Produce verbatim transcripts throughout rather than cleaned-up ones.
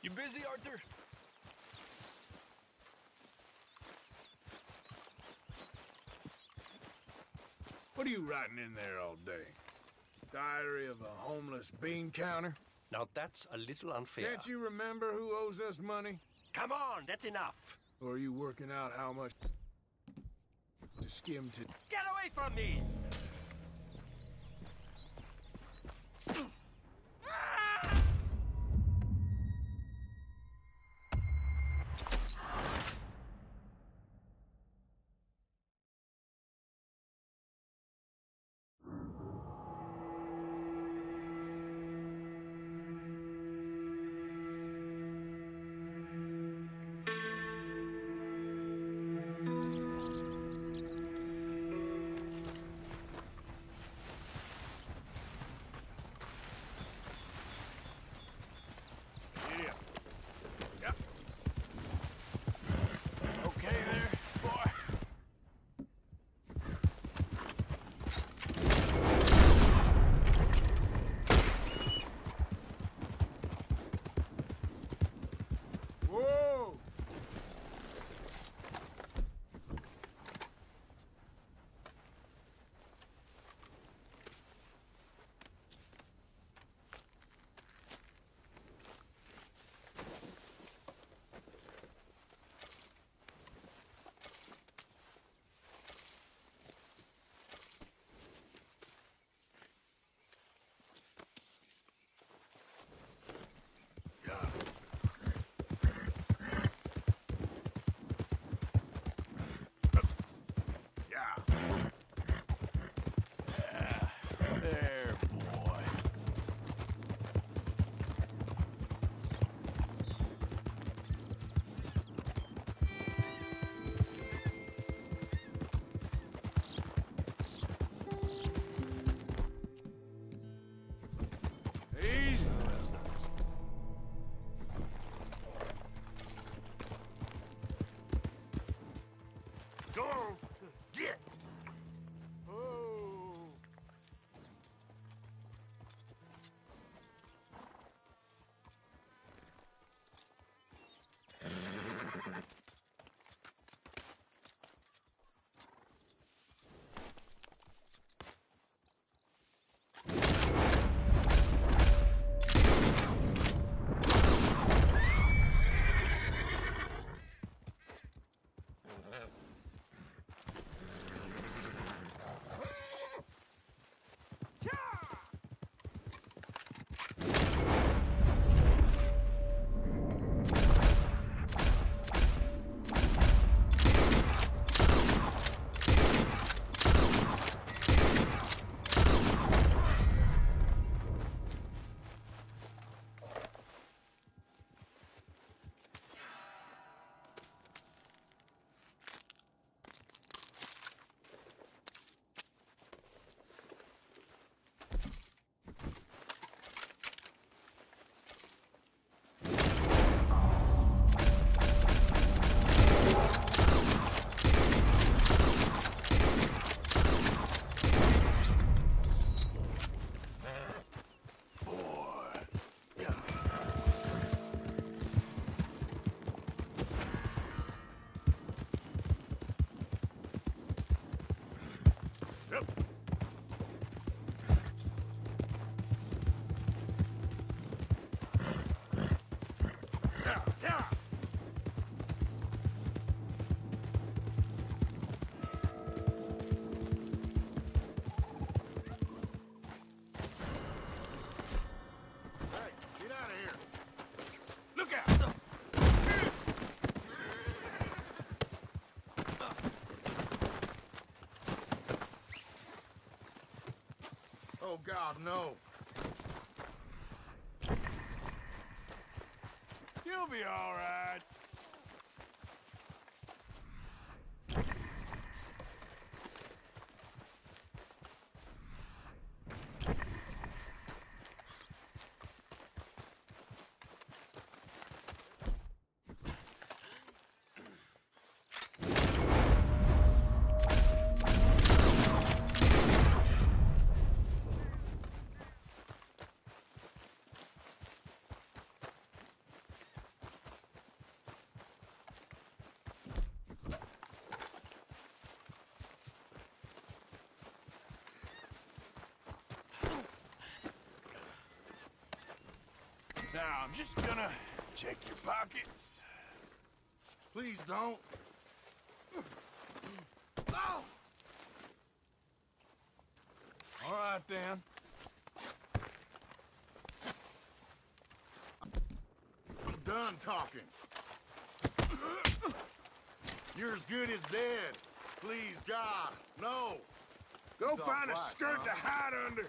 You busy, Arthur? What are you writing in there all day? Diary of a homeless bean counter? Now that's a little unfair. Can't you remember who owes us money? Come on, that's enough. Or are you working out how much to skim to... Get away from me! Oh, God, no. You'll be all right. Now, I'm just gonna check your pockets. Please don't. Oh! All right, then. I'm done talking. You're as good as dead. Please, God, no. Go It's all find a black, skirt huh? to hide under.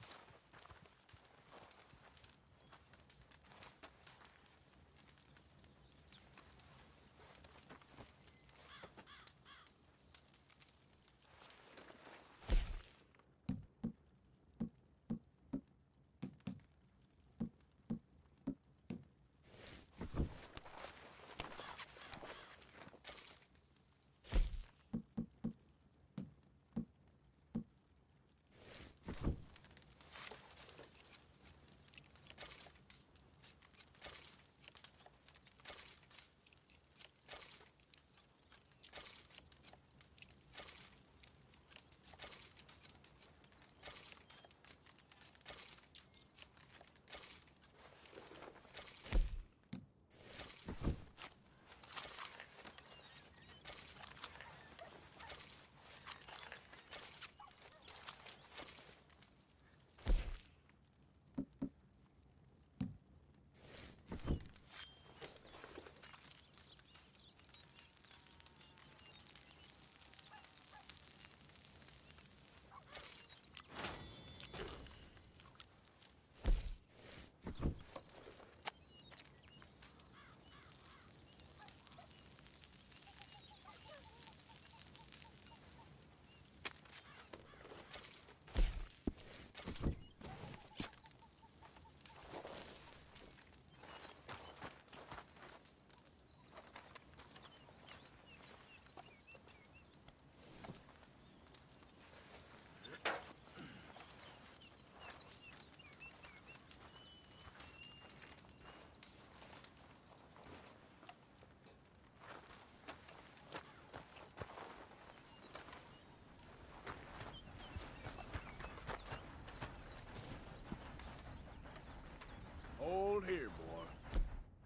Hold here, boy.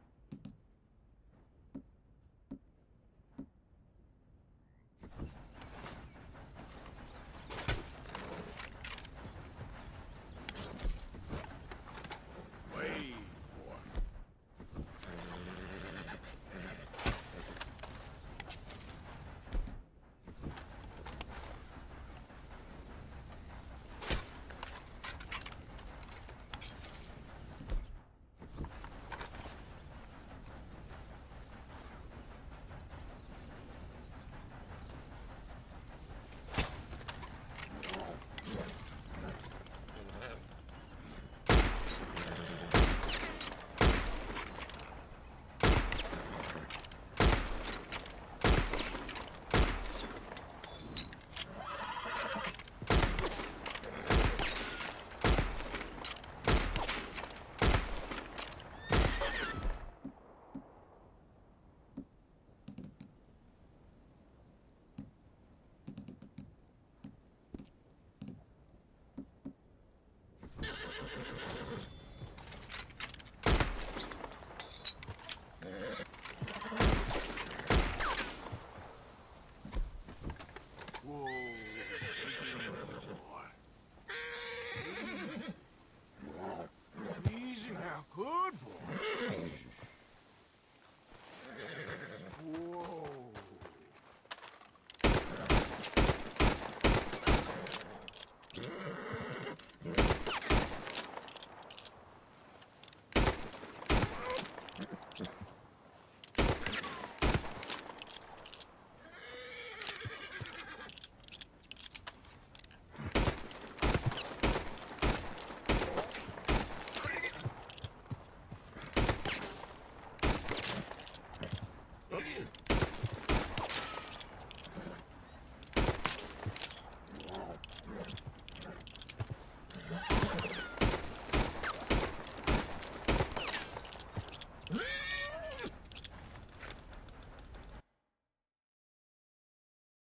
Wait, boy. Whoa, take it easy, boy. Easy now, good boy. Shh, shh,